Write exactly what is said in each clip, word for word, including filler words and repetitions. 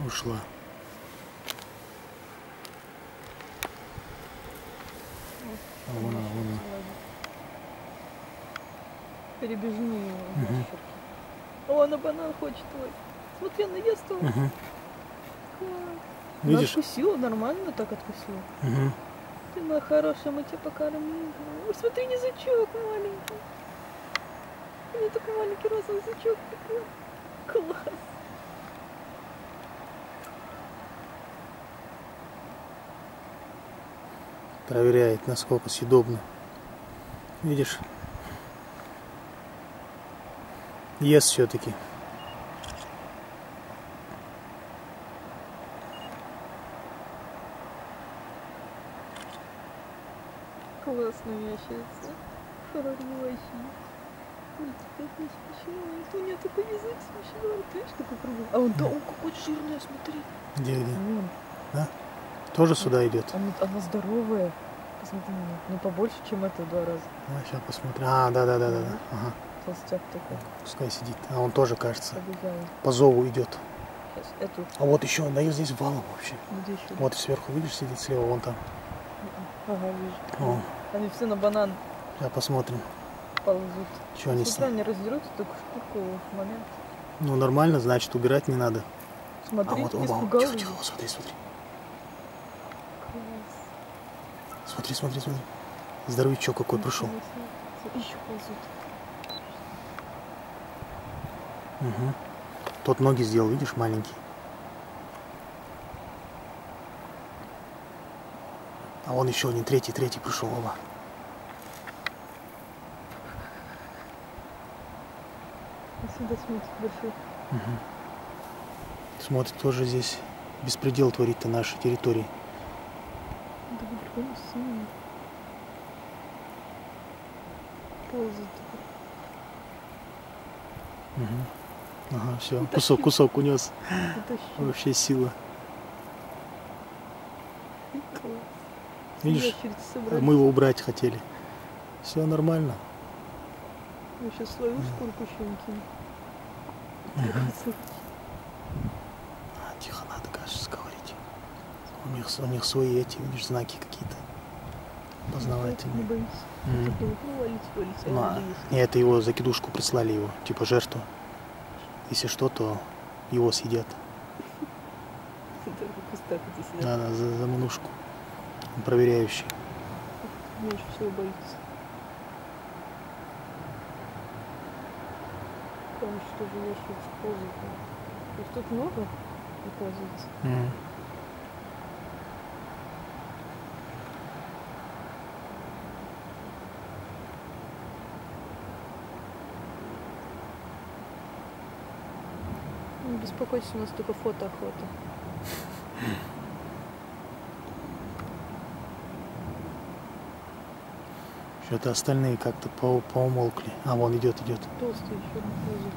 Ушла. А вон она, вон она. Перебежни его. Угу. О, она банан хочет твой. Смотри, она ест его. Угу. Класс. Видишь? Она откусила, нормально так откусила. Угу. Ты моя хорошая, мы тебя покормим. Ой, смотри, язычок маленький. У меня такой маленький розовый язычок такой. Класс. Проверяет, насколько съедобно. Видишь? Ест все-таки. Классная ящерица. Хорошая. Ой, теперь не смешно. У нее такой язык смешной. Ты видишь, какой круглый? А он, да, он какой жирный, смотри. Где, где? Вон. Да? Тоже сюда идет? Она, она здоровая. Посмотри на нее. Ну, побольше, чем это в два раза. А, сейчас посмотрим. А, да, да, да, да, да. Ага. Толстяк такой. Пускай сидит. А он тоже, кажется, Побегает. по зову идет. Сейчас эту. А вот еще, он дает здесь валом вообще. Где еще? Вот сверху, видишь, сидит слева, вон там. Ага, вижу. О, Они все на банан сейчас посмотрим, ползут. что они с Смотри, они раздерутся, только шкурку в момент. Ну, нормально, значит, убирать не надо. Смотри, А вот, не оба, испугал тихо, его. тихо, смотри, смотри. Класс. Смотри, смотри, смотри. Здоровичок какой пришел. Еще ползут. Угу. Тот ноги сделал, видишь, маленький. А вон еще один, третий, третий пришел, оба. Сюда смотрит большой. Угу. Смотрит, тоже здесь беспредел творит на нашей территории. Да, прикольно, синий. Ползает. Угу. Ага, все, кусок, кусок унес. Вообще сила. Видишь, мы его убрать хотели. Все нормально. Мы сейчас свою шкурку еще не кинем. Угу. А, тихо, надо, кажется, говорить. У них, у них свои эти, видишь, знаки какие-то познавательные. Не боится. Mm. Ну, валить, валить, а Ну, а, не, это его закидушку прислали его, типа жертву. Если что, то его съедят. Да, да, за, за манушку. Он проверяющий. Меньше всего боится. Там что же ящерица ползает. То есть тут много оказывается. Mm. Не беспокойтесь, у нас только фотоохота. Что-то остальные как-то по поумолкли. А, вон идет, идет. Толстый еще не ползает.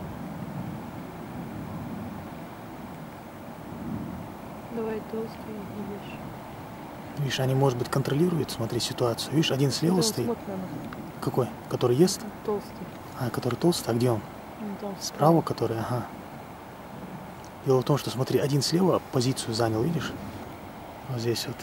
Давай толстый и ешь. Видишь, они, может быть, контролируют, смотри, ситуацию. Видишь, один слева Да, стоит. смотри на нас. Какой? Который ест? Толстый. А, который толстый? А где он? Он там Справа, который, ага. Дело в том, что, смотри, один слева позицию занял, видишь? Вот здесь вот.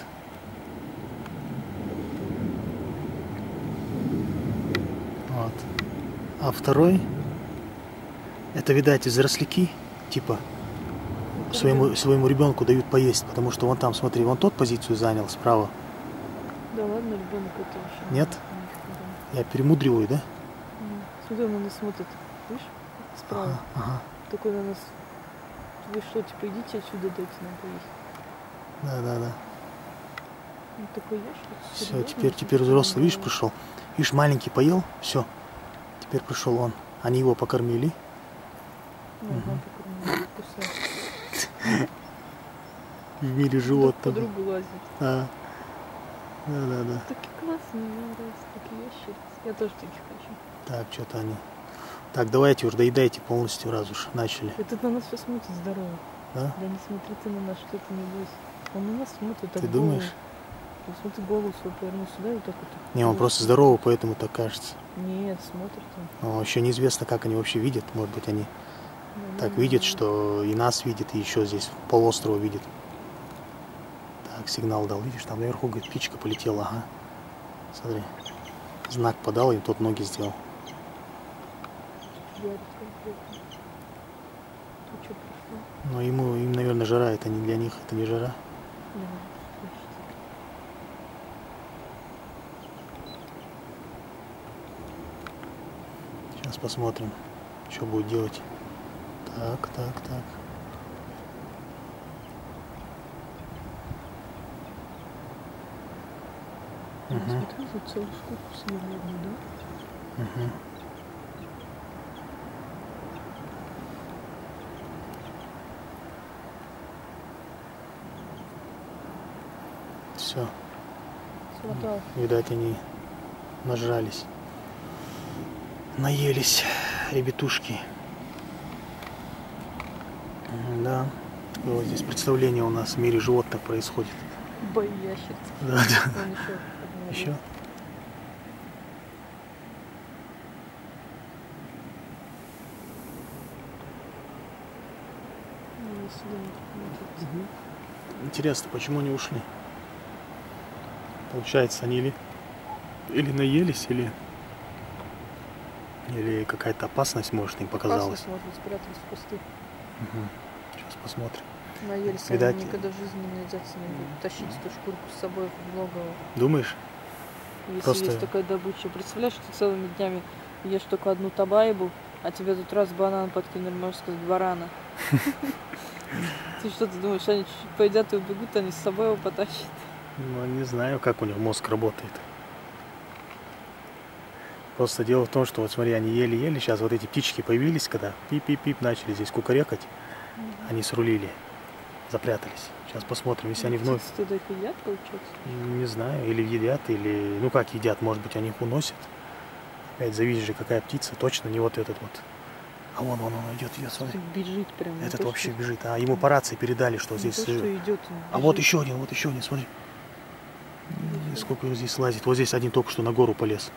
Вот. А второй, это, видать, взросляки, типа, своему, своему ребенку дают поесть, потому что вон там, смотри, вон тот позицию занял справа. Да ладно, ребенок это вообще. Нет? Да. Я перемудриваю, да? Смотри, он на нас смотрит. Видишь? Справа. Ага, ага. Такой на нас. Вы что, типа, идите отсюда, дайте нам поесть. Да, да, да. Он такой ешь. Все, теперь, теперь взрослый, видишь, пришел. Видишь, маленький поел, все. Теперь пришел он. Они его покормили. Ну, угу. В мире животных. По другу лазит. А. Да, да, да. Такие классные, мне нравятся такие ящерицы. Я тоже таких хочу. Так, что-то они. Так, давайте уже доедайте полностью, раз уж начали. Этот на нас все смотрит здорово. Да? Да не смотри ты на нас, что ты не бойся. Он на нас смотрит. Так ты голову. думаешь? Он смотри, голову свою повернул сюда и вот так вот. Не, он просто здоровый, поэтому так кажется. Нет, смотрит он. Но еще неизвестно, как они вообще видят. Может быть, они Ну, Так видит, что и нас видит, и еще здесь полуострова видит. Так, сигнал дал, видишь, там наверху, говорит, птичка полетела, ага. Смотри, знак подал, и тот ноги сделал. Но ему, им, наверное, жара, это не для них, это не жара. Сейчас посмотрим, что будет делать. Так, так, так. Угу. Смотри, за целую штуку съели одну, да? Угу. Все. Смотал. Видать, они нажрались. Наелись ребятушки. Да. Вот здесь представление у нас в мире животных происходит. Бои ящериц. Да, да. Вон еще. Еще? Угу. Интересно, почему они ушли? Получается, они или, или наелись, или, или какая-то опасность, может, им показалась. Опасность, может, спрятались в кусты. Угу. Сейчас посмотрим. Наелись, Видать... они никогда в жизни не найдется, не будут тащить эту шкурку с собой в логово. Думаешь? Если Просто... есть такая добыча. Представляешь, ты целыми днями ешь только одну табайбу, а тебе тут раз банан подкинули, можно сказать, барана. Ты что, ты думаешь, они чуть-чуть поедят и убегут, они с собой его потащат? Ну, не знаю, как у них мозг работает. Просто дело в том, что вот смотри, они ели-ели, сейчас вот эти птички появились, когда пип-пип-пип начали здесь кукарекать, mm-hmm. они срулили, запрятались. Сейчас посмотрим, если ну, они вновь... Птицы туда едят, получается? Не знаю, или едят, или... Ну как едят, может быть, они их уносят. Опять зависит же, какая птица, точно не вот этот вот. А вон, вон, он идет, идет, смотри. Бежит прям. Этот то, вообще что... бежит. А ему по рации передали, что не здесь... То, что идет, а вот еще один, вот еще один, смотри. Бежит. Сколько его здесь лазит. Вот здесь один только что на гору полез.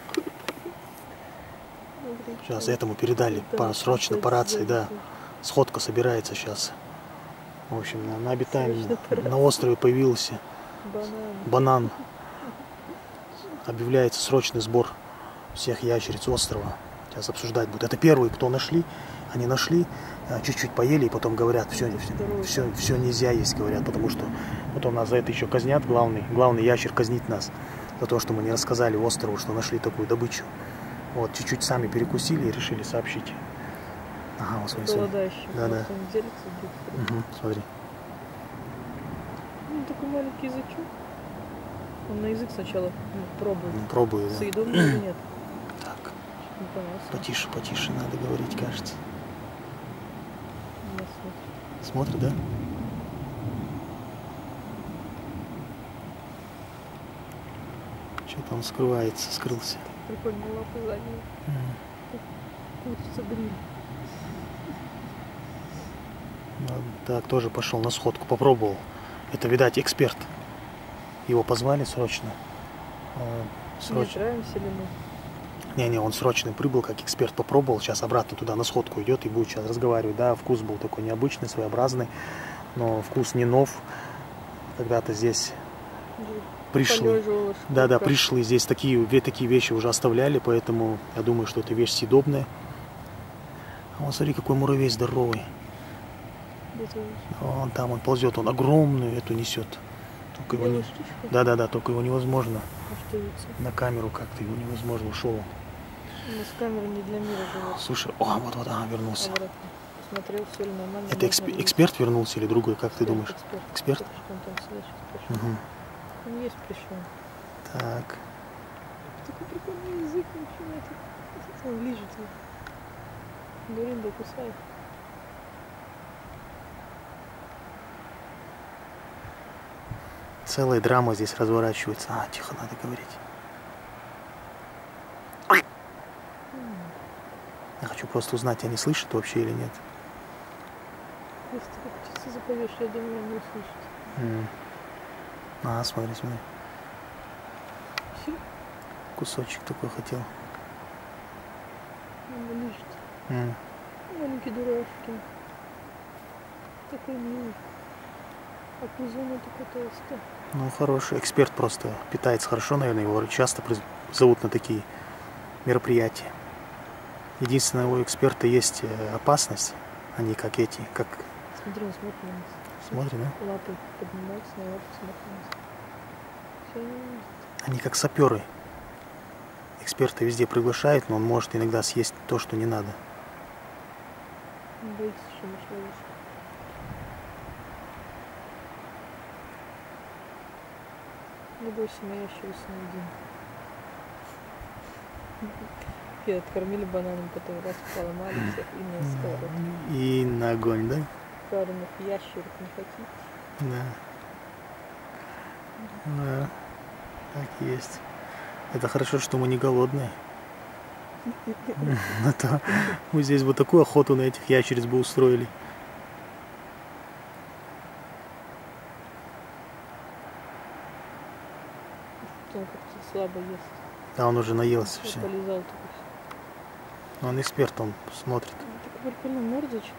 Сейчас этому передали по, срочно по рации, да. Сходка собирается сейчас. В общем, на, на обитаемом, на острове появился банан. банан. Объявляется срочный сбор всех ящериц острова. Сейчас обсуждать будут. Это первые, кто нашли. Они нашли, чуть-чуть поели и потом говорят, все, все, все, все нельзя есть, говорят, потому что потом нас за это еще казнят, главный, главный ящер казнит нас за то, что мы не рассказали острову, что нашли такую добычу. Вот, чуть-чуть сами перекусили и решили сообщить. Ага, вот смотри, смотри. Да, да. Угу, смотри. Ну, такой маленький язычок. Он на язык сначала ну, пробует. Ну, пробует, да. Съедобный или нет? Так. Не понравился. Потише, потише надо говорить, кажется. Смотрит. Смотрит, да? Что-то он скрывается, скрылся. Прикольные лапы задние. Mm. Курица гриль. Так, тоже пошел на сходку, попробовал. Это, видать, эксперт. Его позвали срочно. срочно. Не нравимся ли мы? Не-не, он срочно прибыл, как эксперт, попробовал. Сейчас обратно туда на сходку идет и будет сейчас разговаривать. Да, вкус был такой необычный, своеобразный. Но вкус не нов. Когда-то здесь... Пришлые, да, да, пришлые здесь такие, такие вещи уже оставляли, поэтому я думаю, что это вещь съедобная. А вот смотри, какой муравей здоровый. Он там, он ползет, он огромную эту несет. Только его не... Да, да, да, только его невозможно. На камеру как-то его невозможно, ушел. У нас камера не для мира живет. Слушай, о, вот, вот, ага, вернулся. Смотрел, все ли нормально. Это эксп... эксперт вернулся или другой, как ты думаешь? Эксперт? Эксперт? Угу. Он есть пришел. Так. Такой прикольный язык начинает. Он лижет его. Говорим, да кусает. Целая драма здесь разворачивается. А, тихо, надо говорить. Я хочу просто узнать, они слышат вообще или нет. Если ты как птица запоешь, я думаю, они услышат. Mm. А, смотри, смотри. Все? Кусочек такой хотел. Он лежит. Mm. Маленькие дурашки. Такой милый. А пузона такой толстый. Ну, хороший эксперт просто. Питается хорошо, наверное. Его часто приз- зовут на такие мероприятия. Единственное, у эксперта есть э, опасность. Они как эти, как... Смотри, он смотрит на нас. Смотри, да? Лапы поднимаются, на лапы смотрят на нас. Всё не видит. Они как саперы. Эксперта везде приглашают, но он может иногда съесть то, что не надо. Он боится, что мы ловушка. Не бойся, моя ящерица один. И откормили бананом, потом раз поломали всех и на сковородку. И на огонь, да? Жареных ящерок не хотите? Да. Да. Так и есть. Это хорошо, что мы не голодные. А то мы здесь бы такую охоту на этих ящериц бы устроили. Он как-то слабо ест. А он уже наелся Я все. полезал только все. Он эксперт, он смотрит. Такая прикольная мордочка.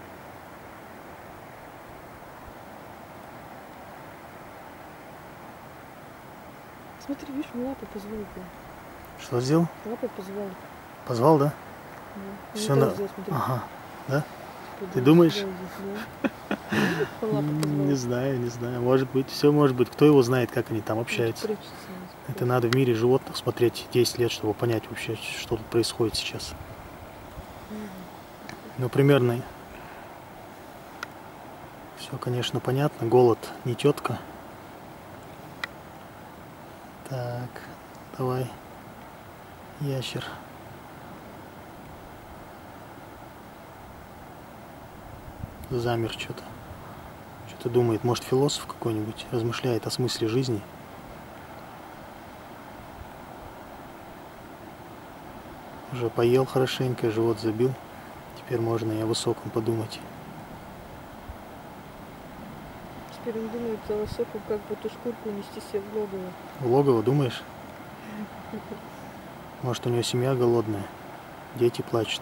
Смотри, видишь, он лапы позвал. Был. Что сделал? Лапы позвал. Позвал, да? Да. Все Он на... так сделал, смотри. Ага. Да? Подумай, Ты думаешь? сюда иди, да. Видишь, как лапы позвал? Не знаю, не знаю. Может быть, все может быть. Кто его знает, как они там Может, общаются. прячется, Это надо в мире животных смотреть десять лет, чтобы понять вообще, что тут происходит сейчас. Ну, примерно. Все, конечно, понятно. Голод не тетка. Так, давай, ящер. Замер что-то. Что-то думает. Может, философ какой-нибудь размышляет о смысле жизни. Уже поел хорошенько, живот забил. Теперь можно и о высоком подумать. Теперь он думает за высокую, как бы эту шкурку нести себе в логово. В логово, думаешь? Может, у него семья голодная. Дети плачут.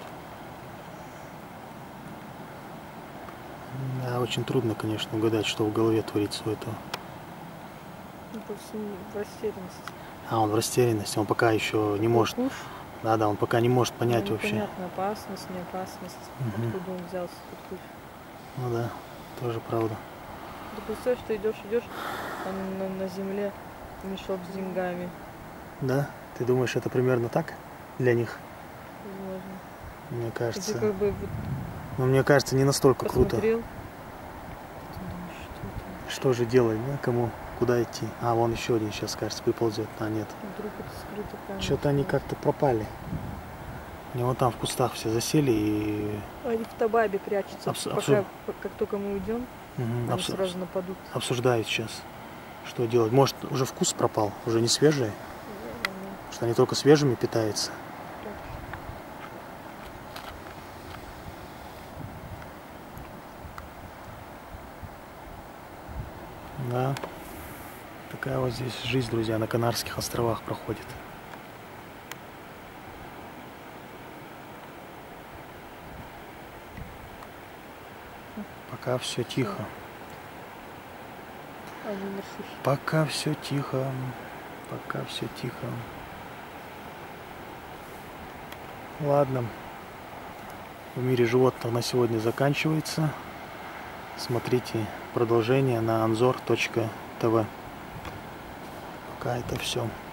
Да, очень трудно, конечно, угадать, что в голове творится у этого. Он просто в растерянности. А, он в растерянности, он пока еще не может. Куш, Да, да, он пока не может понять ну, вообще. непонятно, опасность, не опасность. Мгм. Откуда он взялся, тут куш. Ну да, тоже правда. Ты представляешь, что идешь, идешь, а на, на земле мешок с деньгами. Да? Ты думаешь, это примерно так для них? Возможно. Мне И ты кажется. как бы вот Но мне кажется, не настолько круто. посмотрел. Ты думаешь, что это? Что же делать, да? Кому? Куда идти? А, вон еще один сейчас, кажется, приползет. А, нет. Вдруг это скрыто камера. Что-то они как-то пропали. Они вон там в кустах все засели и Они в табабе прячутся. Абс- Пока, абсурд. как только мы уйдем, мгм, они абс- сразу нападут. обсуждают сейчас, что делать. Может, уже вкус пропал, уже не свежие, что они только свежими питаются. Да. Такая вот здесь жизнь, друзья, на Канарских островах проходит. Пока все тихо. Они маршрут. Пока все тихо. Пока все тихо. Ладно. В мире животных на сегодня заканчивается. Смотрите продолжение на анзор точка тэ вэ. Пока это все.